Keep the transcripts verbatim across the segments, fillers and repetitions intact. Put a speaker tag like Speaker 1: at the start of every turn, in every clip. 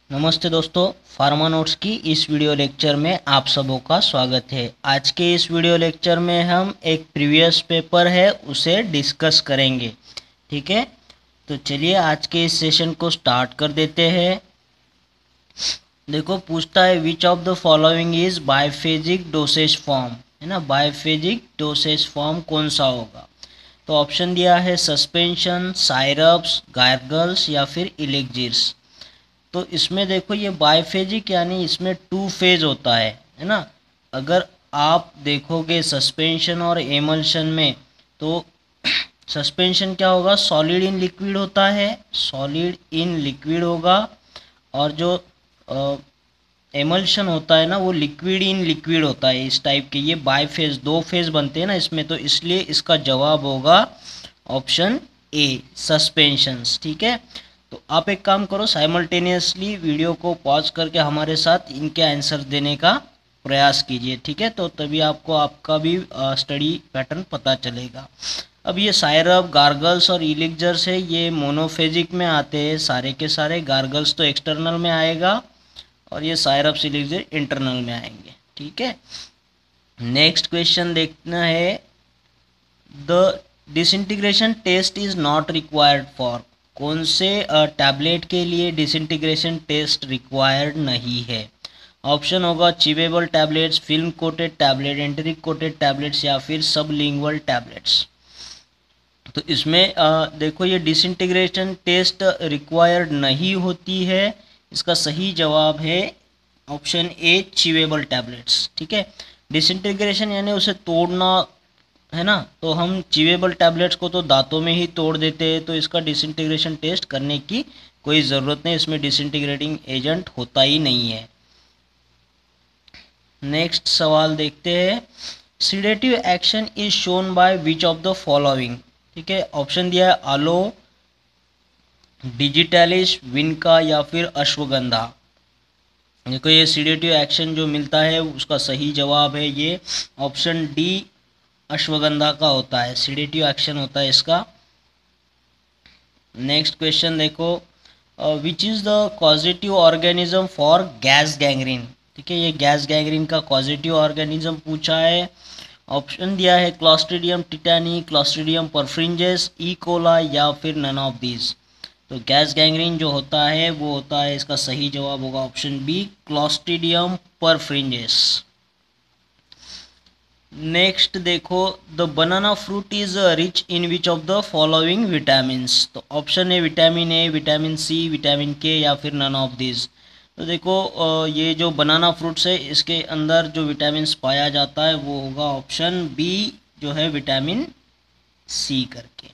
Speaker 1: नमस्ते दोस्तों, pharma notes की इस वीडियो लेक्चर में आप सबों का स्वागत है। आज के इस वीडियो लेक्चर में हम एक प्रीवियस पेपर है उसे डिस्कस करेंगे। ठीक है, तो चलिए आज के इस सेशन को स्टार्ट कर देते हैं। देखो, पूछता है which of the following is biphasic dosage form, है ना। बाइफेजिक डोसेज फॉर्म कौन सा होगा? तो ऑप्शन दिया है सस्पेंशन, साइरप्स, गार्गल्स या फिर इलेक्जिर्स। तो इसमें देखो, ये बाइफेजिक यानी इसमें टू फेज होता है है ना। अगर आप देखोगे सस्पेंशन और एमल्शन में, तो सस्पेंशन क्या होगा? सॉलिड इन लिक्विड होता है, सॉलिड इन लिक्विड होगा। और जो एमल्शन होता है ना, वो लिक्विड इन लिक्विड होता है। इस टाइप के ये बाइफेज, दो फेज बनते हैं ना इसमें, तो इसलिए इसका जवाब होगा ऑप्शन ए, सस्पेंशंस। ठीक है, तो आप एक काम करो, साइमल्टेनियसली वीडियो को पॉज करके हमारे साथ इनके आंसर देने का प्रयास कीजिए। ठीक है, तो तभी आपको आपका भी स्टडी पैटर्न पता चलेगा। अब ये साइरप, गार्गल्स और इलिक्जर्स है, ये मोनोफेजिक में आते हैं सारे के सारे। गार्गल्स तो एक्सटर्नल में आएगा और ये साइरप, इलिक्जर इंटरनल में आएंगे। ठीक है, नेक्स्ट क्वेश्चन देखना है, the disintegration test is not required for. कौन से टैबलेट के लिए डिसइंटीग्रेशन टेस्ट रिक्वायर्ड नहीं है? ऑप्शन होगा chewable tablets, film coated tablet, enteric coated tablets या फिर सबलिंगुअल टैबलेट्स। तो इसमें आ, देखो, ये डिसइंटीग्रेशन टेस्ट रिक्वायर्ड नहीं होती है। इसका सही जवाब है ऑप्शन ए, चिवेबल टैबलेट्स। ठीक है, डिसइंटीग्रेशन यानी उसे तोड़ना, है ना। तो हम चिवेबल टैबलेट्स को तो दांतों में ही तोड़ देते हैं, तो इसका डिसइंटीग्रेशन टेस्ट करने की कोई ज़रूरत नहीं, इसमें डिसइंटीग्रेटिंग एजेंट होता ही नहीं है। नेक्स्ट सवाल देखते हैं, sedative action is shown by which of the following. ठीक है, ऑप्शन दिया है आलो, डिजिटलिस, विनका या फिर अश्वगंधा। देखो, ये सीडेटिव एक्शन जो मिलता है उसका सही जवाब है ये ऑप्शन डी, अश्वगंधा का होता है, सीडेटिव एक्शन होता है इसका। नेक्स्ट क्वेश्चन देखो, which is the causative organism for gas gangrene. ठीक है, ये गैस गैंग्रीन का कॉजेटिव ऑर्गेनिज्म पूछा है। ऑप्शन दिया है Clostridium tetani, Clostridium perfringens, E coli या फिर नन ऑफ दीज। तो गैस गैंग्रीन जो होता है वो होता है, इसका सही जवाब होगा option B, Clostridium perfringens. Next देखो, the banana fruit is rich in which of the following vitamins. तो ऑप्शन है vitamin A, vitamin C, vitamin K या फिर नन ऑफ दिस। तो देखो, ये जो बनाना फ्रूट्स है इसके अंदर जो विटामिन्स पाया जाता है वो होगा ऑप्शन बी, जो है विटामिन सी करके।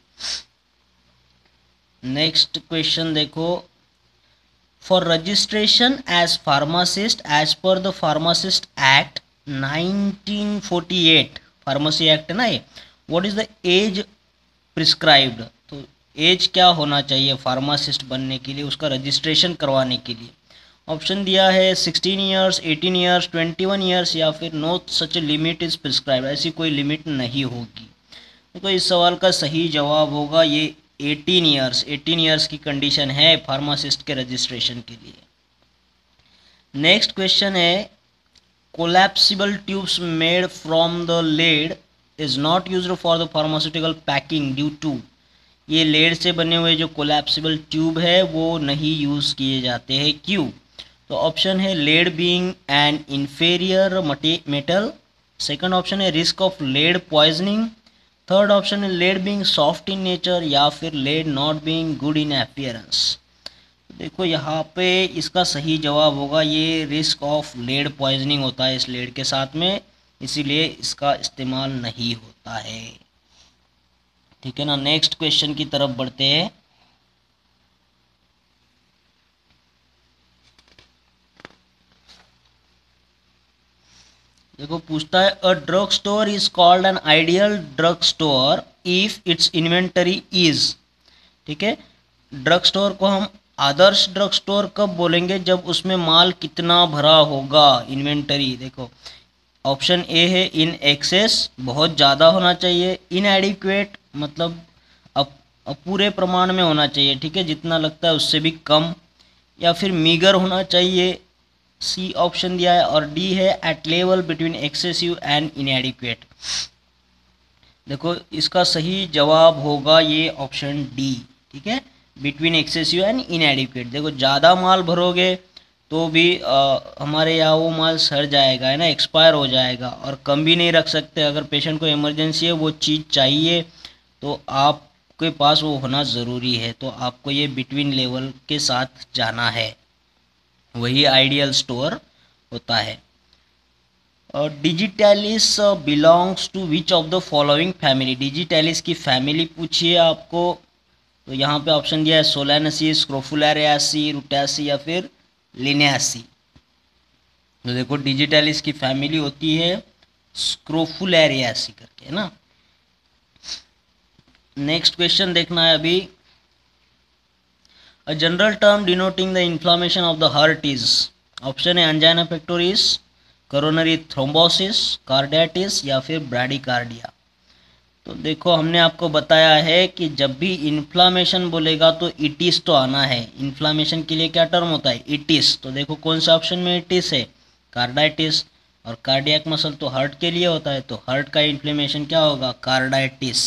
Speaker 1: नेक्स्ट क्वेश्चन देखो, for registration age pharmacist age per the pharmacist act nineteen forty eight, pharmacy act है ना ये, what is the age prescribed. तो एज क्या होना चाहिए फार्मासिस्ट बनने के लिए, उसका रजिस्ट्रेशन करवाने के लिए? ऑप्शन दिया है sixteen years, eighteen years, twenty one years या फिर no such limit is prescribed, ऐसी कोई लिमिट नहीं होगी। तो इस सवाल का सही जवाब होगा ये एटीन ईयर्स। एटीन ईयर्स की कंडीशन है फार्मासिस्ट के रजिस्ट्रेशन के लिए। नेक्स्ट क्वेश्चन है, collapsible tubes made from the lead is not used for the pharmaceutical packing due to। ये लेड से बने हुए जो कोलैप्सिबल ट्यूब है वो नहीं यूज़ किए जाते हैं, क्यों? तो ऑप्शन है lead being an inferior metal, second option है risk of lead poisoning, third option है lead being soft in nature या फिर lead not being good in appearance. देखो, यहाँ पे इसका सही जवाब होगा ये रिस्क ऑफ लेड पॉइजनिंग होता है इस लेड के साथ में, इसीलिए इसका इस्तेमाल नहीं होता है। ठीक है ना, नेक्स्ट क्वेश्चन की तरफ बढ़ते हैं। देखो, पूछता है a drug store is called an ideal drug store if its inventory is. ठीक है, ड्रग स्टोर को हम आदर्श ड्रग स्टोर कब बोलेंगे? जब उसमें माल कितना भरा होगा, इन्वेंटरी। देखो, ऑप्शन ए है इन एक्सेस, बहुत ज़्यादा होना चाहिए, इनएडिक्वेट मतलब अपूरे प्रमाण में होना चाहिए। ठीक है, जितना लगता है उससे भी कम, या फिर मीगर होना चाहिए, सी ऑप्शन दिया है, और डी है at level between excessive and inadequate. देखो इसका सही जवाब होगा ये ऑप्शन डी, ठीक है, बिटवीन एक्सेसिव एंड इनएडिक्वेट। देखो ज़्यादा माल भरोगे तो भी आ, हमारे यहाँ वो माल सड़ जाएगा, है ना, एक्सपायर हो जाएगा, और कम भी नहीं रख सकते। अगर पेशेंट को इमरजेंसी है, वो चीज़ चाहिए, तो आपके पास वो होना ज़रूरी है, तो आपको ये बिटवीन लेवल के साथ जाना है, वही आइडियल स्टोर होता है। और digitalis belongs to which of the following family, digitalis की फैमिली पूछिए आपको, तो यहाँ पे ऑप्शन दिया है सोलानेसी, स्क्रोफुलरियासी, रुटासी या फिर लिनेसी। तो देखो डिजिटैलिस की फैमिली होती है स्क्रोफुलरियासी करके, है ना। नेक्स्ट क्वेश्चन देखना है अभी। A general term denoting the inflammation of the heart is, option है angina pectoris, coronary thrombosis, carditis या फिर ब्रैडिकार्डिया। तो देखो हमने आपको बताया है कि जब भी इन्फ्लामेशन बोलेगा तो इटिस तो आना है। इन्फ्लामेशन के लिए क्या टर्म होता है, इटिस। तो देखो कौन सा ऑप्शन में इटिस है, कार्डाइटिस, और कार्डियक मसल तो हार्ट के लिए होता है, तो हार्ट का इन्फ्लेमेशन क्या होगा, कार्डाइटिस।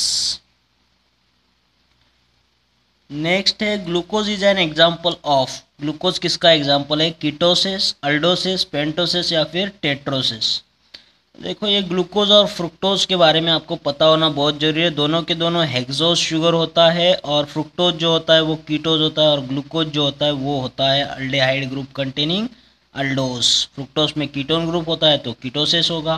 Speaker 1: नेक्स्ट है glucose is an example of, glucose किसका एग्जाम्पल है, कीटोसिस, अल्डोसिस, पेंटोसिस या फिर टेट्रोसिस। देखो ये ग्लूकोज और फ्रुक्टोज के बारे में आपको पता होना बहुत जरूरी है। दोनों के दोनों हेक्सोज शुगर होता है, और फ्रुक्टोज जो होता है वो कीटोज होता है, और ग्लूकोज जो होता है वो होता है aldehyde group containing aldose. Fructose में कीटोन ग्रुप होता है तो कीटोसिस होगा।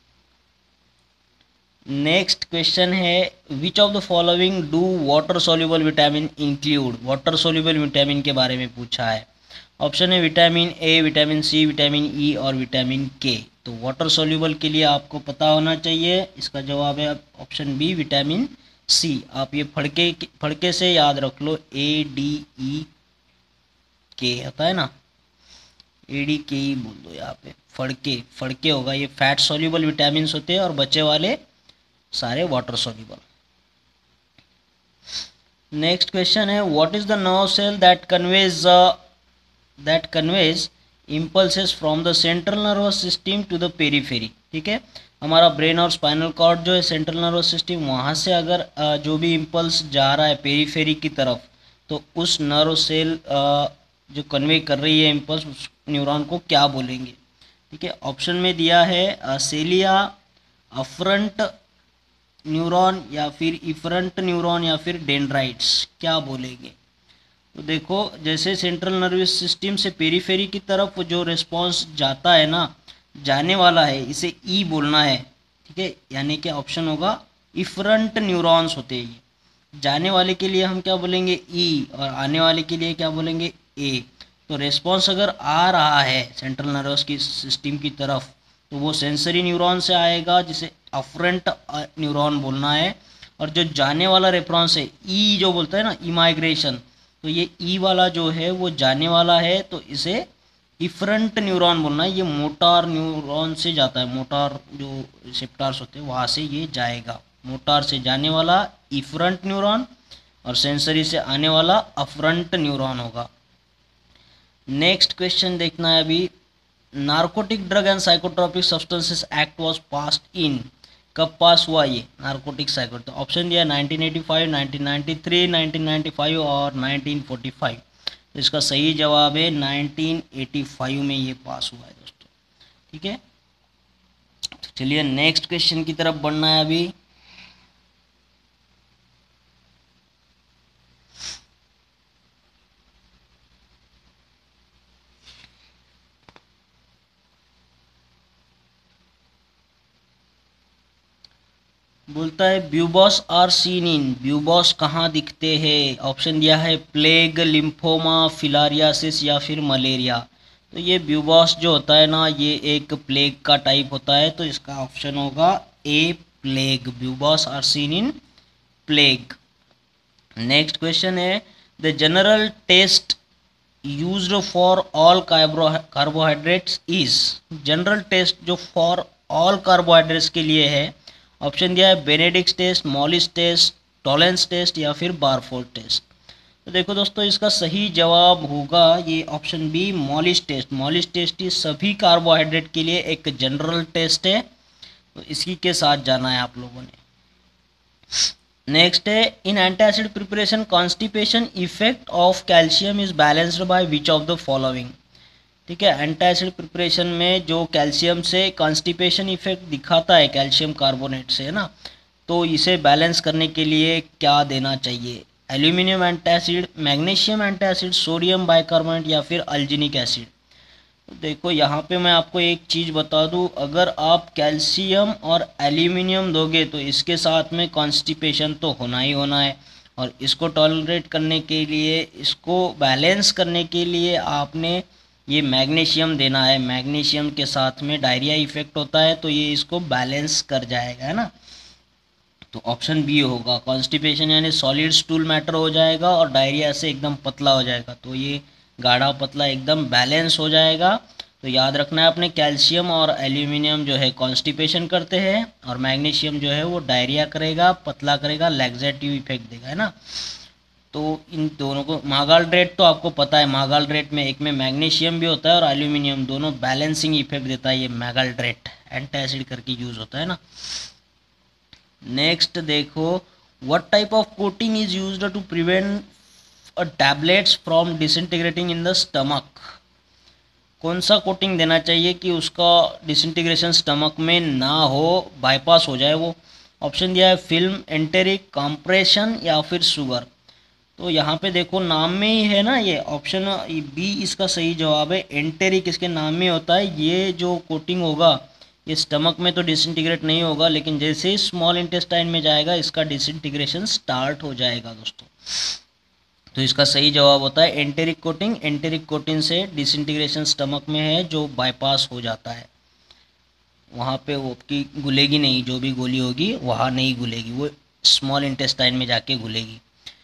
Speaker 1: नेक्स्ट क्वेश्चन है which of the following do water soluble vitamin include, water soluble vitamin के बारे में पूछा है। ऑप्शन है vitamin A, vitamin C, vitamin E और विटामिन के। तो वाटर सोल्यूबल के लिए आपको पता होना चाहिए, इसका जवाब है ऑप्शन बी विटामिन सी। आप ये फड़के फड़के से याद रख लो, ए डी ई के होता है ना, ए डी के ई बोल दो यहाँ पे, फड़के फड़के होगा। ये फैट सोल्यूबल विटामिन होते हैं और बचे वाले सारे वाटर सोल्यूबल। नेक्स्ट क्वेश्चन है what is the nerve cell that conveys that conveys impulses from the central nervous system to the periphery. ठीक है, हमारा ब्रेन और स्पाइनल कॉर्ड जो है सेंट्रल नर्वस सिस्टम, वहाँ से अगर जो भी इम्पल्स जा रहा है पेरीफेरी की तरफ, तो उस नर्व सेल जो कन्वे कर रही है इम्पल्स, उस न्यूरॉन को क्या बोलेंगे। ठीक है, ऑप्शन में दिया है सेलिया, अफरंट न्यूरॉन या फिर इफरंट न्यूरॉन या फिर डेंड्राइट्स, क्या बोलेंगे। तो देखो जैसे सेंट्रल नर्वस सिस्टम से पेरीफेरी की तरफ जो रिस्पांस जाता है ना, जाने वाला है, इसे ई बोलना है। ठीक है, यानी कि ऑप्शन होगा इफरंट न्यूरॉन्स होते हैं ये। जाने वाले के लिए हम क्या बोलेंगे ई, और आने वाले के लिए क्या बोलेंगे ए। तो रिस्पांस अगर आ रहा है सेंट्रल नर्वस की सिस्टम की तरफ, तो वो सेंसरी न्यूरॉन से आएगा जिसे अफरंट न्यूरॉन बोलना है। और जो जाने वाला रेस्पॉन्स है ई जो बोलता है ना, ई माइग्रेशन, तो ये ई वाला जो है वो जाने वाला है, तो इसे इफरंट न्यूरॉन बोलना है। ये मोटार न्यूरॉन से जाता है, मोटार जो रिसेप्टर्स होते हैं वहाँ से ये जाएगा। मोटार से जाने वाला इफरंट न्यूरॉन, और सेंसरी से आने वाला अफरंट न्यूरॉन होगा। नेक्स्ट क्वेश्चन देखना है अभी। Narcotic drug and psychotropic substances act was passed in, कब पास हुआ ये नार्कोटिक साइकोट। तो ऑप्शन दिया nineteen eighty five, nineteen ninety three, nineteen ninety five और नाइनटीन फोर्टी फाइव। तो इसका सही जवाब है नाइनटीन एटी फाइव में ये पास हुआ है दोस्तों। ठीक है, तो चलिए नेक्स्ट क्वेश्चन की तरफ बढ़ना है अभी। बोलता है ब्यूबॉस आर सीन इन, ब्यूबॉस कहाँ दिखते हैं। ऑप्शन दिया है प्लेग, लिम्फोमा, फिलारियासिस या फिर मलेरिया। तो ये ब्यूबॉस जो होता है ना, ये एक प्लेग का टाइप होता है, तो इसका ऑप्शन होगा A plague. Buboes are seen in plague. Next question है the general test used for all carbohydrates is, general test जो फॉर ऑल कार्बोहाइड्रेट्स के लिए है, ऑप्शन दिया है Benedict test, Molisch test, Tollens test या फिर बारफोर्ड टेस्ट। तो देखो दोस्तों, इसका सही जवाब होगा ये option B, Molisch test. Molisch test ये सभी कार्बोहाइड्रेट के लिए एक जनरल टेस्ट है, तो इसी के साथ जाना है आप लोगों ने। नेक्स्ट है, in antacid preparation constipation effect of calcium is balanced by which of the following. ठीक है, एंटासिड प्रिपरेशन में जो कैल्शियम से कॉन्स्टिपेशन इफेक्ट दिखाता है कैल्शियम कार्बोनेट से, है ना, तो इसे बैलेंस करने के लिए क्या देना चाहिए? Aluminium antacid, magnesium antacid, sodium bicarbonate या फिर अल्जीनिक एसिड। तो देखो यहाँ पे मैं आपको एक चीज़ बता दूँ, अगर आप कैल्शियम और एल्यूमिनियम दोगे तो इसके साथ में कॉन्स्टिपेशन तो होना ही होना है, और इसको टॉलरेट करने के लिए, इसको बैलेंस करने के लिए आपने ये मैग्नीशियम देना है। मैग्नीशियम के साथ में डायरिया इफेक्ट होता है, तो ये इसको बैलेंस कर जाएगा, है ना। तो ऑप्शन बी होगा, कॉन्स्टिपेशन यानी सॉलिड स्टूल मैटर हो जाएगा और डायरिया से एकदम पतला हो जाएगा, तो ये गाढ़ा पतला एकदम बैलेंस हो जाएगा। तो याद रखना है अपने, कैल्शियम और एल्यूमिनियम जो है कॉन्स्टिपेशन करते हैं, और मैग्नीशियम जो है वो डायरिया करेगा, पतला करेगा, लैक्सेटिव इफेक्ट देगा, है ना। तो इन दोनों को, मागाल्ट्रेट तो आपको पता है, मागाल्ट्रेट में एक में मैग्नीशियम भी होता है और एल्यूमिनियम, दोनों बैलेंसिंग इफेक्ट देता है ये मागाल्ट्रेट, एंटासिड करके यूज होता है ना। नेक्स्ट देखो, what type of coating is used to prevent a tablets from disintegrating in the stomach. कौन सा कोटिंग देना चाहिए कि उसका डिसइंटीग्रेशन स्टमक में ना हो, बाईपास हो जाए वो? ऑप्शन दिया है फिल्म, एंटेरिक, कंप्रेशन या फिर शुगर। तो यहाँ पे देखो नाम में ही है ना, ये ऑप्शन बी इसका सही जवाब है। एंटेरिक इसके नाम में होता है। ये जो कोटिंग होगा ये स्टमक में तो डिसइंटीग्रेट नहीं होगा, लेकिन जैसे ही स्मॉल इंटेस्टाइन में जाएगा इसका डिसइंटीग्रेशन स्टार्ट हो जाएगा दोस्तों। तो इसका सही जवाब होता है एंटेरिक कोटिंग। एंटेरिक कोटिंग से डिसइंटीग्रेशन स्टमक में है जो बाईपास हो जाता है, वहाँ पे वो की घुलेगी नहीं, जो भी गोली होगी वहाँ नहीं घुलेगी, वो स्मॉल इंटेस्टाइन में जाके घुलेगी।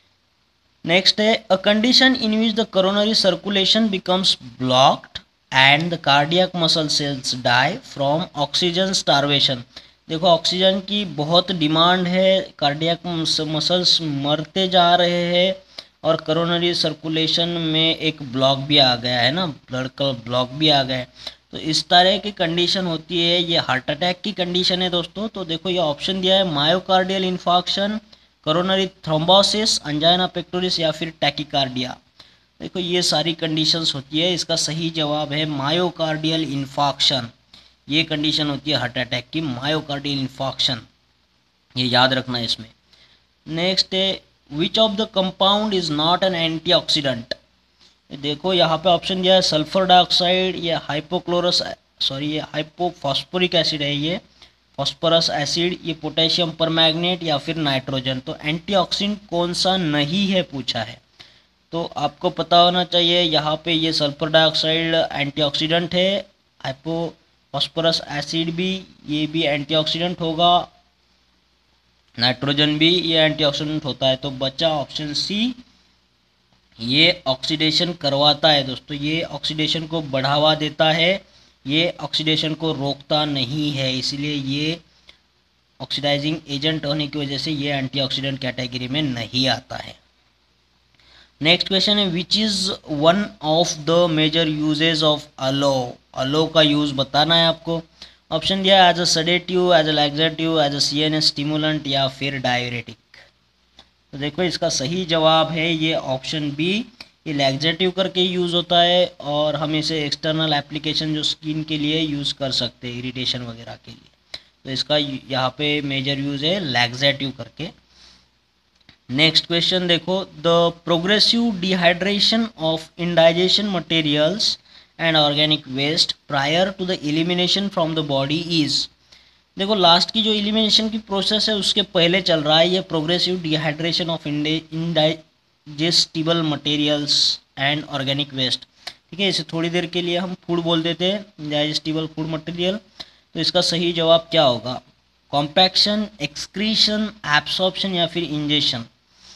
Speaker 1: नेक्स्ट है, a condition in which the coronary circulation becomes blocked and the cardiac muscle cells die from oxygen starvation. देखो ऑक्सीजन की बहुत डिमांड है, कार्डियक मसल्स मरते जा रहे हैं और कोरोनरी सर्कुलेशन में एक ब्लॉक भी आ गया है ना, ब्लड का ब्लॉक भी आ गया है। तो इस तरह की कंडीशन होती है, ये हार्ट अटैक की कंडीशन है दोस्तों। तो देखो ये ऑप्शन दिया है, myocardial infarction, coronary thrombosis, angina pectoris या फिर टैकीकार्डिया। देखो ये सारी कंडीशंस होती है, इसका सही जवाब है मायोकार्डियल इन्फार्क्शन। ये कंडीशन होती है हार्ट अटैक की, मायोकार्डियल इन्फार्क्शन, ये याद रखना है इसमें। नेक्स्ट है, which of the compound is not an antioxidant. देखो यहाँ पे ऑप्शन दिया है सल्फर डाइऑक्साइड, ये हाइपोक्लोरस सॉरी ये हाइपोफॉस्फोरिक एसिड है, ये फॉस्फोरस एसिड, ये पोटेशियम परमैंगनेट या फिर नाइट्रोजन। तो एंटीऑक्सीडेंट कौन सा नहीं है पूछा है, तो आपको पता होना चाहिए। यहाँ पे ये सल्फर डाइऑक्साइड एंटीऑक्सीडेंट है, हाइपोफॉस्फोरस एसिड भी, ये भी एंटीऑक्सीडेंट होगा, नाइट्रोजन भी ये एंटीऑक्सीडेंट होता है। तो बचा ऑप्शन सी, ये ऑक्सीडेशन करवाता है दोस्तों, ये ऑक्सीडेशन को बढ़ावा देता है, ये ऑक्सीडेशन को रोकता नहीं है, इसलिए ये ऑक्सीडाइजिंग एजेंट होने की वजह से ये एंटीऑक्सीडेंट कैटेगरी में नहीं आता है। नेक्स्ट क्वेश्चन है, which is one of the major uses of aloe. Aloe का यूज़ बताना है आपको। ऑप्शन दिया है as a sedative, as a laxative, as a C N S stimulant या फिर डायरेटिक। तो देखो इसका सही जवाब है ये ऑप्शन बी, ये लैक्सेटिव करके यूज़ होता है और हम इसे एक्सटर्नल एप्लीकेशन जो स्किन के लिए यूज़ कर सकते हैं, इरिटेशन वगैरह के लिए। तो इसका यहाँ पे मेजर यूज़ है लैक्सेटिव करके। नेक्स्ट क्वेश्चन देखो, the progressive dehydration of indigestion materials and organic waste prior to the elimination from the body is. देखो लास्ट की जो एलिमिनेशन की प्रोसेस है उसके पहले चल रहा है ये progressive dehydration of indigestible materials and organic waste. ठीक है, इसे थोड़ी देर के लिए हम फूड बोल देते हैं, इंडाइजेस्टिबल फूड मटेरियल। तो इसका सही जवाब क्या होगा, कॉम्पैक्शन, एक्सक्रीशन, एब्सॉर्प्शन या फिर इंजेक्शन।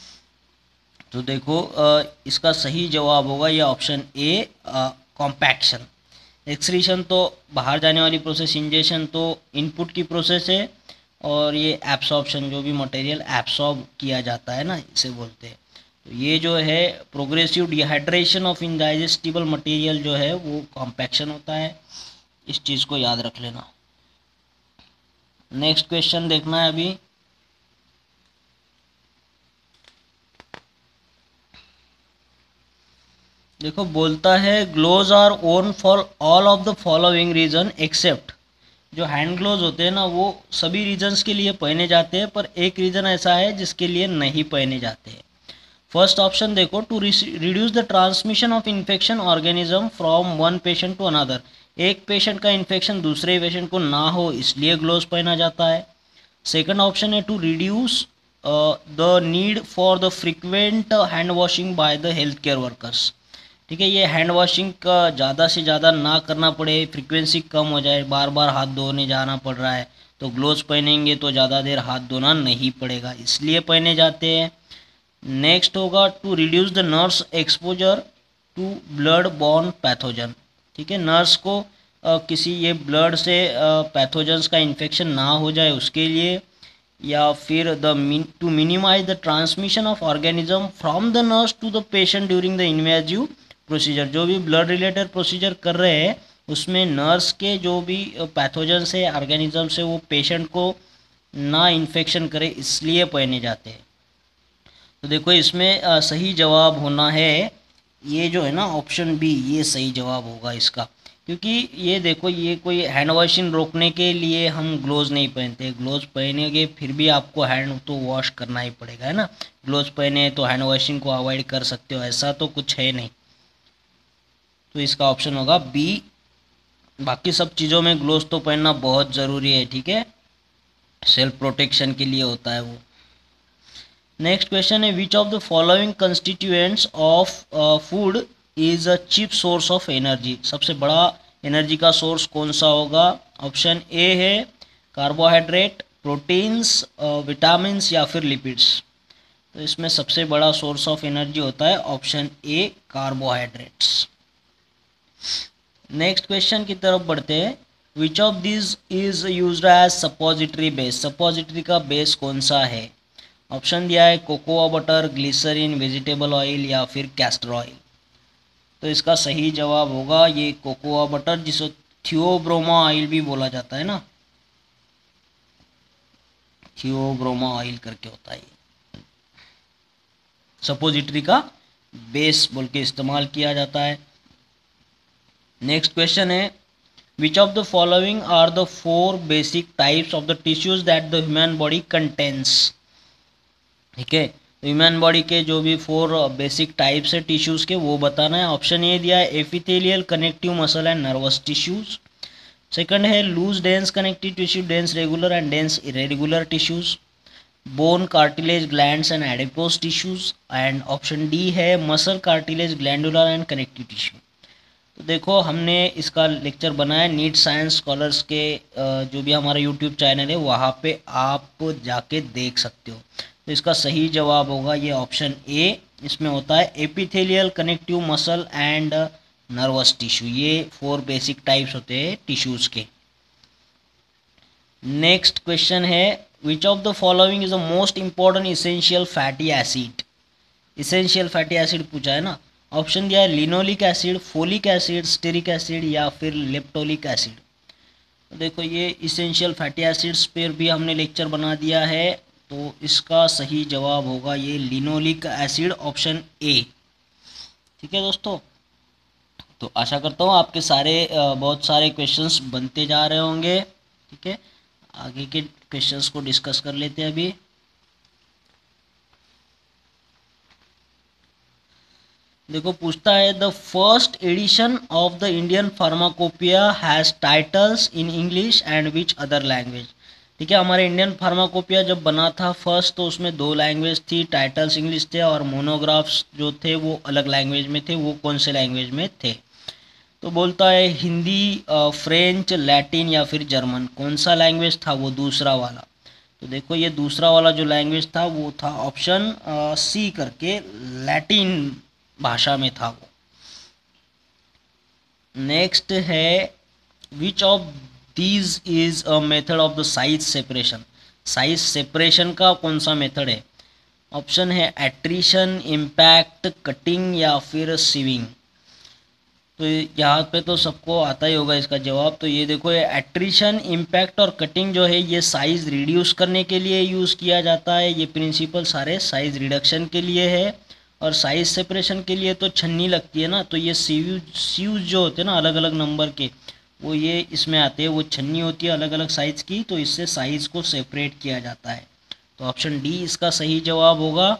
Speaker 1: तो देखो इसका सही जवाब होगा ये ऑप्शन ए, कॉम्पैक्शन। एक्सक्रीशन तो बाहर जाने वाली प्रोसेस, इंजेक्शन तो इनपुट की प्रोसेस है, और ये एब्सॉर्प्शन जो भी मटेरियल एब्सॉर्ब किया जाता है ना, इसे बोलते हैं। तो तो ये जो है progressive dehydration of indigestible material जो है वो कॉम्पैक्शन होता है, इस चीज़ को याद रख लेना। नेक्स्ट क्वेश्चन देखना है अभी। देखो बोलता है gloves are worn for all of the following reason except, जो हैंड ग्लोव्स होते हैं ना वो सभी रीजन्स के लिए पहने जाते हैं, पर एक रीज़न ऐसा है जिसके लिए नहीं पहने जाते हैं। फर्स्ट ऑप्शन देखो, to reduce the transmission of infection organism from one patient to another, एक पेशेंट का इन्फेक्शन दूसरे पेशेंट को ना हो इसलिए ग्लोव्स पहना जाता है। सेकंड ऑप्शन है to reduce the need for the frequent hand washing by the health care workers, ठीक है, ये हैंड वॉशिंग का ज़्यादा से ज़्यादा ना करना पड़े, फ्रीक्वेंसी कम हो जाए, बार बार हाथ धोने जाना पड़ रहा है, तो ग्लोव्स पहनेंगे तो ज़्यादा देर हाथ धोना नहीं पड़ेगा, इसलिए पहने जाते हैं। नेक्स्ट होगा to reduce the nurse exposure to blood borne pathogen, ठीक है, नर्स को आ, किसी ये ब्लड से पैथोजन्स का इन्फेक्शन ना हो जाए उसके लिए, या फिर the to minimize the transmission of organism from the nurse to the patient during the invasive procedure, जो भी ब्लड रिलेटेड प्रोसीजर कर रहे हैं उसमें नर्स के जो भी पैथोजन से ऑर्गेनिज्म से वो पेशेंट को ना इन्फेक्शन करे इसलिए पहने जाते हैं। तो देखो इसमें आ, सही जवाब होना है ये जो है ना ऑप्शन बी, ये सही जवाब होगा इसका, क्योंकि ये देखो ये कोई हैंड वॉशिंग रोकने के लिए हम ग्लोव्स नहीं पहनते, ग्लोव्स पहनेंगे फिर भी आपको हैंड तो वॉश करना ही पड़ेगा, है ना, ग्लोव्स पहने तो हैंड वॉशिंग को अवॉइड कर सकते हो, ऐसा तो कुछ है नहीं, तो इसका ऑप्शन होगा बी। बाकी सब चीज़ों में ग्लोव्स तो पहनना बहुत ज़रूरी है, ठीक है, सेल्फ प्रोटेक्शन के लिए होता है वो। नेक्स्ट क्वेश्चन है which of the following constituents of food is a cheap source of energy, सबसे बड़ा एनर्जी का सोर्स कौन सा होगा। ऑप्शन ए है कार्बोहाइड्रेट, प्रोटीन्स, विटामिन्स या फिर लिपिड्स, तो इसमें सबसे बड़ा सोर्स ऑफ एनर्जी होता है option A carbohydrates. Next question की तरफ बढ़ते हैं, which of this is used as suppository base, suppository का बेस कौन सा है। ऑप्शन दिया है cocoa butter, glycerine, vegetable oil या फिर कैस्टर ऑयल, तो इसका सही जवाब होगा ये कोकोआ बटर, जिसे थियोब्रोमा ऑयल भी बोला जाता है ना, थियोब्रोमा ऑयल करके होता है, सपोजिटरी का बेस बोल के इस्तेमाल किया जाता है। नेक्स्ट क्वेश्चन है which of the following are the four basic types of the tissues that the human body contains, ठीक है, ह्यूमन बॉडी के जो भी फोर बेसिक टाइप्स है टिश्यूज के वो बताना है। ऑप्शन ए दिया है epithelial, connective muscle and nervous tissues, second है loose dense connective tissue, dense regular and dense irregular tissues, bone cartilage glands and adipose tissues, and option D है muscle cartilage glandular and connective tissue. तो देखो हमने इसका lecture बनाया NEET science scholars के जो भी हमारा यूट्यूब चैनल है वहाँ पे आप जाके देख सकते हो, तो इसका सही जवाब होगा ये ऑप्शन ए, इसमें होता है epithelial, connective muscle and nervous tissue, ये फोर बेसिक टाइप्स होते हैं टिश्यूज के। नेक्स्ट क्वेश्चन है which of the following is the most important essential fatty acid, essential fatty acid पूछा है ना। ऑप्शन दिया है linoleic acid, folic acid, stearic acid या फिर लेप्टोलिक एसिड। तो देखो ये इसेंशियल फैटी एसिड्स पर भी हमने लेक्चर बना दिया है, तो इसका सही जवाब होगा ये लिनोलिक एसिड, ऑप्शन ए, ठीक है दोस्तों। तो आशा करता हूँ आपके सारे बहुत सारे क्वेश्चंस बनते जा रहे होंगे, ठीक है, आगे के क्वेश्चंस को डिस्कस कर लेते हैं अभी। देखो पूछता है the first edition of the Indian pharmacopoeia has titles in English and which other language, ठीक है, हमारे इंडियन फार्माकोपिया जब बना था फर्स्ट तो उसमें दो लैंग्वेज थी, टाइटल्स इंग्लिश थे और मोनोग्राफ्स जो थे वो अलग लैंग्वेज में थे, वो कौन से लैंग्वेज में थे। तो बोलता है हिंदी, फ्रेंच, लैटिन या फिर जर्मन, कौन सा लैंग्वेज था वो दूसरा वाला। तो देखो ये दूसरा वाला जो लैंग्वेज था वो था ऑप्शन सी करके, लैटिन भाषा में था वो। नेक्स्ट है which of these is a method of the size separation, size separation का कौन सा मेथड है। ऑप्शन है एट्रीशन, इम्पैक्ट, कटिंग या फिर सीविंग। तो यहाँ पे तो सबको आता ही होगा इसका जवाब। तो ये देखो, ये एट्रीशन, इम्पैक्ट और कटिंग जो है ये साइज़ रिड्यूस करने के लिए यूज़ किया जाता है। ये प्रिंसिपल सारे साइज़ रिडक्शन के लिए है। और साइज़ सेपरेशन के लिए तो छन्नी लगती है ना, तो ये सीव्यूज सीव्यूज जो होते हैं ना अलग अलग नंबर के, वो ये इसमें आते हैं। वो छन्नी होती है अलग अलग साइज़ की, तो इससे साइज़ को सेपरेट किया जाता है। तो ऑप्शन डी इसका सही जवाब होगा।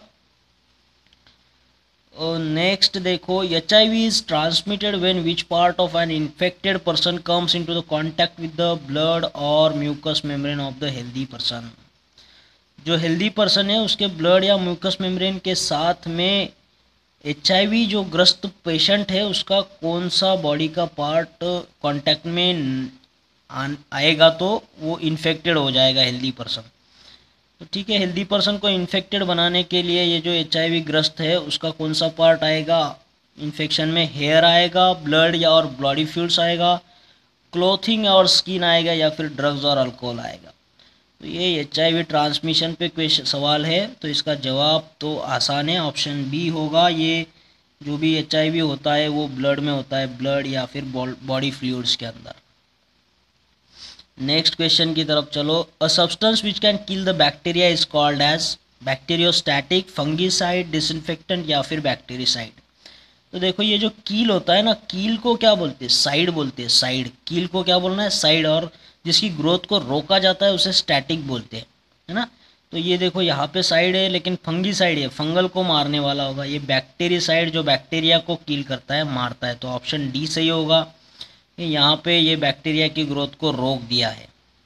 Speaker 1: नेक्स्ट देखो, H I V is transmitted when which part of an infected person comes into the contact with the blood और mucous membrane of the healthy person. जो हेल्दी पर्सन है उसके ब्लड या म्यूकस मेम्ब्रेन के साथ में H I we जो ग्रस्त पेशेंट है उसका कौन सा बॉडी का पार्ट कांटेक्ट में आएगा तो वो इन्फेक्टेड हो जाएगा हेल्दी पर्सन। तो ठीक है, हेल्दी पर्सन को इन्फेक्टेड बनाने के लिए ये जो एच आई वी ग्रस्त है उसका कौन सा पार्ट आएगा इन्फेक्शन में? हेयर आएगा, ब्लड या और बॉडी फ्लूइड्स आएगा, क्लोथिंग और स्किन आएगा, या फिर ड्रग्स और अल्कोहल आएगा। तो ये एच आई वी ट्रांसमिशन पे क्वेश्चन सवाल है, तो इसका जवाब तो आसान है, ऑप्शन बी होगा। ये जो भी एच आई वी होता है वो ब्लड में होता है, ब्लड या फिर बॉडी फ्लूइड्स के अंदर। नेक्स्ट क्वेश्चन की तरफ चलो। A substance which can kill the bacteria is called as bacteriostatic, fungicide, disinfectant या फिर बैक्टीरिसाइड। तो देखो, ये जो कील होता है ना, कील को क्या बोलते हैं? साइड बोलते हैं, साइड। कील को क्या बोलना है? साइड। और जिसकी ग्रोथ को रोका जाता है उसे स्टैटिक बोलते हैं, है ना। तो ये देखो यहाँ पे साइड है लेकिन फंगीसाइड है, फंगल को मारने वाला होगा। ये बैक्टीरियासाइड जो बैक्टीरिया को किल करता है, मारता है। तो ऑप्शन डी सही होगा। यहाँ पे ये बैक्टीरिया की ग्रोथ को रोक दिया है।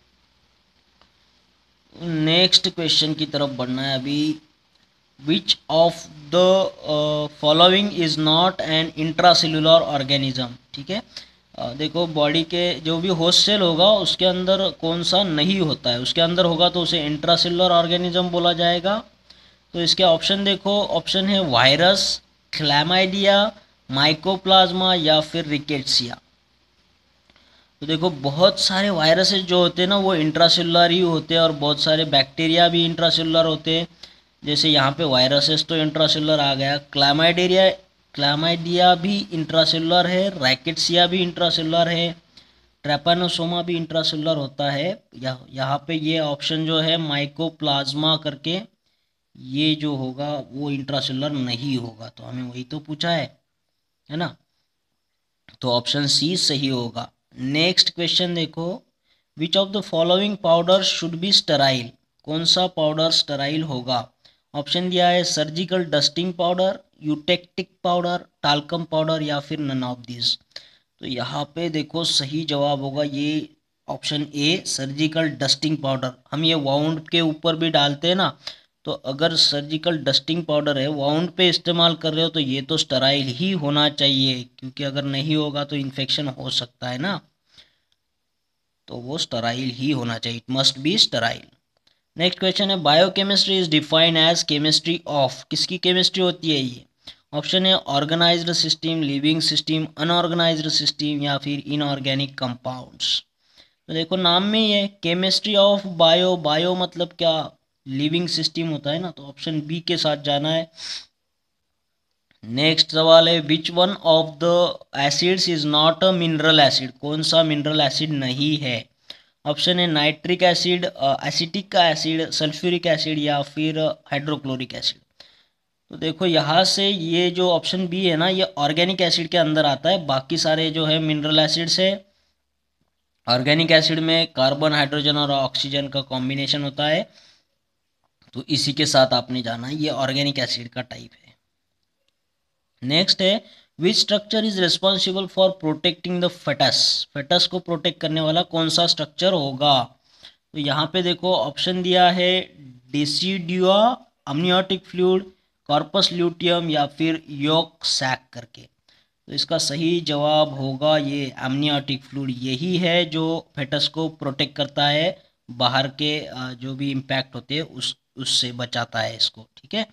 Speaker 1: नेक्स्ट क्वेश्चन की तरफ बढ़ना है अभी। Which of the following is not an intracellular organism. ठीक है, अ, देखो, बॉडी के जो भी होस्ट सेल होगा उसके अंदर कौन सा नहीं होता है, उसके अंदर होगा तो उसे इंट्रासेल्युलर ऑर्गेनिज्म बोला जाएगा। तो इसके ऑप्शन देखो, ऑप्शन है वायरस, क्लैमाइडिया, माइकोप्लाज्मा या फिर रिकेट्सिया। तो देखो, बहुत सारे वायरसेस जो होते हैं ना वो इंट्रासेलुलर ही होते हैं, और बहुत सारे बैक्टीरिया भी इंट्रासेलुलर होते हैं। जैसे यहाँ पे वायरसेस तो इंट्रासेलुलर आ गया, क्लैमाइडेरिया क्लैमाइडिया भी इंट्रासेलुलर है, रैकेट्सिया भी इंट्रासेलुलर है, ट्रैपानोसोमा भी इंट्रासेलुलर होता है। यह यहाँ पे ये ऑप्शन जो है माइकोप्लाज्मा करके, ये जो होगा वो इंट्रासेलुलर नहीं होगा। तो हमें वही तो पूछा है है ना। तो ऑप्शन सी सही होगा। नेक्स्ट क्वेश्चन देखो, which of the following powder should be sterile. कौन सा पाउडर स्टराइल होगा? ऑप्शन दिया है surgical dusting powder, eutectic powder, talcum powder या फिर नन ऑफ दिस। तो यहाँ पे देखो सही जवाब होगा ये option A, surgical dusting powder. हम ये वाउंड के ऊपर भी डालते हैं ना, तो अगर सर्जिकल डस्टिंग पाउडर है वाउंड पे इस्तेमाल कर रहे हो तो ये तो स्टराइल ही होना चाहिए, क्योंकि अगर नहीं होगा तो इन्फेक्शन हो सकता है ना। तो वो स्टराइल ही होना चाहिए, it must be sterile. Next question है, biochemistry is defined as chemistry of. किसकी केमिस्ट्री होती है ये? ऑप्शन है organised system, living system, unorganised system या फिर इनऑर्गेनिक कंपाउंड्स। तो देखो, नाम में ही है केमिस्ट्री ऑफ बायो, बायो मतलब क्या? लिविंग सिस्टम होता है ना। तो ऑप्शन बी के साथ जाना है। नेक्स्ट सवाल है, which one of the acids is not a mineral acid. कौन सा मिनरल एसिड नहीं है? ऑप्शन है नाइट्रिक एसिड, एसिटिक का एसिड, सल्फ्यूरिक एसिड या फिर हाइड्रोक्लोरिक एसिड। तो देखो, यहाँ से ये जो ऑप्शन बी है ना ये ऑर्गेनिक एसिड के अंदर आता है, बाकी सारे जो है मिनरल एसिड्स है। ऑर्गेनिक एसिड में कार्बन, हाइड्रोजन और ऑक्सीजन का कॉम्बिनेशन होता है, तो इसी के साथ आपने जाना है, ये ऑर्गेनिक एसिड का टाइप है। नेक्स्ट है, which structure is responsible for protecting the foetus. Foetus को प्रोटेक्ट करने वाला कौन सा स्ट्रक्चर होगा? तो यहाँ पे देखो ऑप्शन दिया है decidua, amniotic fluid, corpus luteum या फिर योक सैक करके। तो इसका सही जवाब होगा ये अमनियोटिक फ्लूइड, यही है जो फेटस को प्रोटेक्ट करता है, बाहर के जो भी इम्पैक्ट होते हैं उस उससे बचाता है इसको। ठीक है,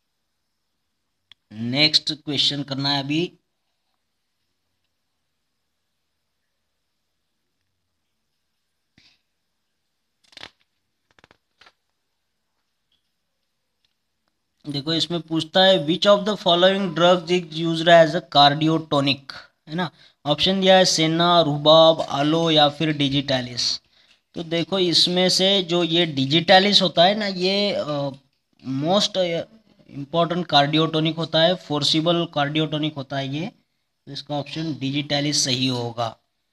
Speaker 1: नेक्स्ट क्वेश्चन करना है अभी। देखो इसमें पूछता है which of the following drugs is used as a cardiotonic, है ना। ऑप्शन दिया है सेना, रुबाब, आलो या फिर डिजिटैलिस। तो देखो इसमें से जो ये डिजिटैलिस होता है ना, ये मोस्ट इम्पोर्टेंट कार्डियोटोनिक होता है, फोर्सिबल कार्डियोटोनिक होता है ये। तो इसका ऑप्शन डिजिटैलिस सही होगा।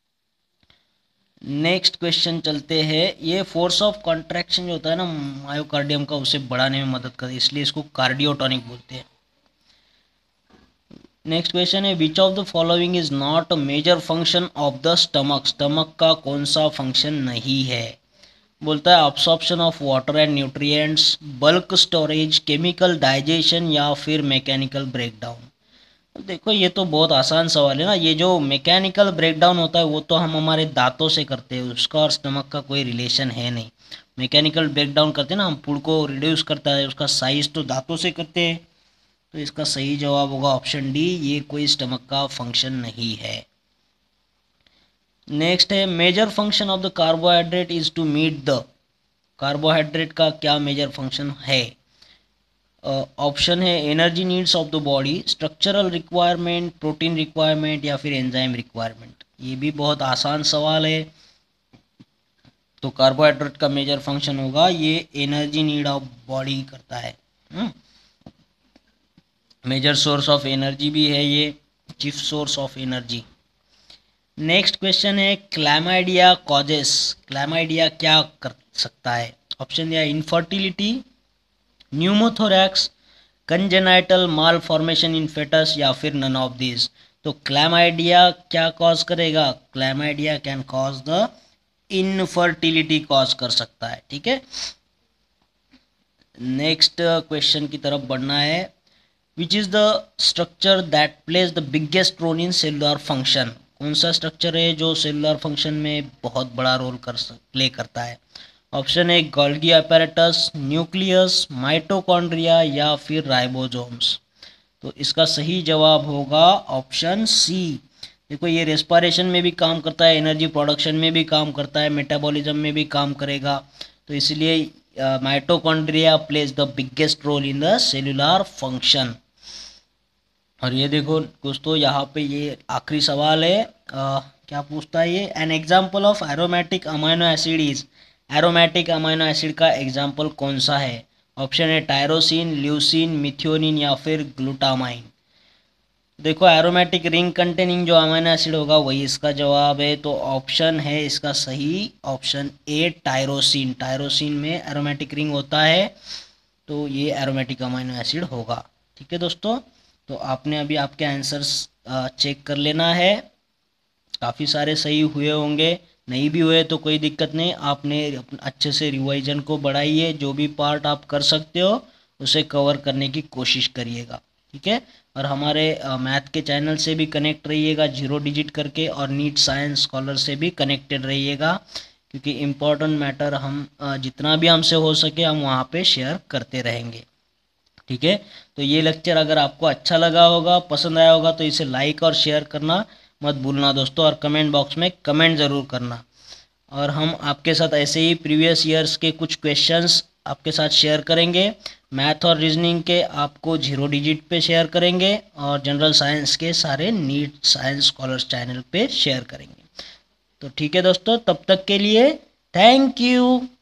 Speaker 1: नेक्स्ट क्वेश्चन चलते हैं। ये फोर्स ऑफ कॉन्ट्रैक्शन जो होता है ना मायोकार्डियम का, उसे बढ़ाने में मदद करती है, इसलिए इसको कार्डियोटोनिक बोलते हैं। नेक्स्ट क्वेश्चन है which of the following is not a major function of the stomach. Stomach का कौन सा फंक्शन नहीं है। बोलता है absorption of water and nutrients, bulk storage, chemical digestion या फिर मैकेनिकल ब्रेकडाउन। देखो ये तो बहुत आसान सवाल है ना। ये जो मैकेनिकल ब्रेकडाउन होता है वो तो हम हमारे दांतों से करते हैं, उसका और स्टमक का कोई रिलेशन है नहीं। मैकेनिकल ब्रेकडाउन करते हैं ना हम, फूड को रिड्यूस करता है, उसका साइज तो दांतों से करते हैं। तो इसका सही जवाब होगा ऑप्शन डी, ये कोई स्टमक का फंक्शन नहीं है। नेक्स्ट है major function of the carbohydrate is to meet the. Carbohydrate का क्या मेजर फंक्शन है। ऑप्शन है energy needs of the body, structural requirement, protein requirement या फिर एंजाइम रिक्वायरमेंट। ये भी बहुत आसान सवाल है। तो कार्बोहाइड्रेट का मेजर फंक्शन होगा ये एनर्जी नीड ऑफ बॉडी करता है। मेजर सोर्स ऑफ एनर्जी भी है ये, chief source of energy. Next question है क्लैमाइडिया कॉजेस। क्लैमाइडिया क्या कर सकता है। ऑप्शन दिया infertility, pneumothorax, congenital malformation in foetus या फिर नन ऑफ दिस। तो क्लैमाइडिया क्या कॉज करेगा। Chlamydia can cause the infertility cause कर सकता है। ठीक है, नेक्स्ट क्वेश्चन की तरफ बढ़ना है। Which is the structure that plays the biggest role in cellular function. कौन सा स्ट्रक्चर है जो सेलुलर फंक्शन में बहुत बड़ा रोल कर प्ले करता है। ऑप्शन है गोल्गी अपैरेटस, न्यूक्लियस, माइटोकॉन्ड्रिया या फिर राइबोसोम्स। तो इसका सही जवाब होगा ऑप्शन सी। देखो ये रेस्पिरेशन में भी काम करता है, एनर्जी प्रोडक्शन में भी काम करता है, मेटाबॉलिज्म में भी काम करेगा। तो इसलिए mitochondria plays the biggest role in the cellular function. और ये देखो दोस्तों यहाँ पे ये आखिरी सवाल है। आ, क्या पूछता है ये, an example of aromatic amino acid is. Aromatic amino acid का एग्जाम्पल कौन सा है। ऑप्शन है टायरोसिन, ल्यूसिन, मिथियोनिन या फिर ग्लूटामाइन। देखो एरोमेटिक रिंग कंटेनिंग जो अमाइनो एसिड होगा वही इसका जवाब है। तो ऑप्शन है इसका सही ऑप्शन ए टायरोसिन। टायरोसिन में एरोमेटिक रिंग होता है, तो ये एरोमेटिक अमाइनो एसिड होगा। ठीक है दोस्तों, तो आपने अभी आपके आंसर्स चेक कर लेना है। काफ़ी सारे सही हुए होंगे, नहीं भी हुए तो कोई दिक्कत नहीं, आपने अच्छे से रिवाइजन को बढ़ाइए। जो भी पार्ट आप कर सकते हो उसे कवर करने की कोशिश करिएगा। ठीक है, और हमारे मैथ के चैनल से भी कनेक्ट रहिएगा जीरो डिजिट करके, और नीट साइंस स्कॉलर से भी कनेक्टेड रहिएगा, क्योंकि इम्पोर्टेंट मैटर हम जितना भी हमसे हो सके हम वहाँ पे शेयर करते रहेंगे। ठीक है, तो ये लेक्चर अगर आपको अच्छा लगा होगा, पसंद आया होगा, तो इसे लाइक और शेयर करना मत भूलना दोस्तों, और कमेंट बॉक्स में कमेंट ज़रूर करना। और हम आपके साथ ऐसे ही प्रीवियस ईयर्स के कुछ क्वेश्चंस आपके साथ शेयर करेंगे। मैथ और रीजनिंग के आपको जीरो डिजिट पे शेयर करेंगे, और जनरल साइंस के सारे नीट साइंस स्कॉलर्स चैनल पे शेयर करेंगे। तो ठीक है दोस्तों, तब तक के लिए थैंक यू।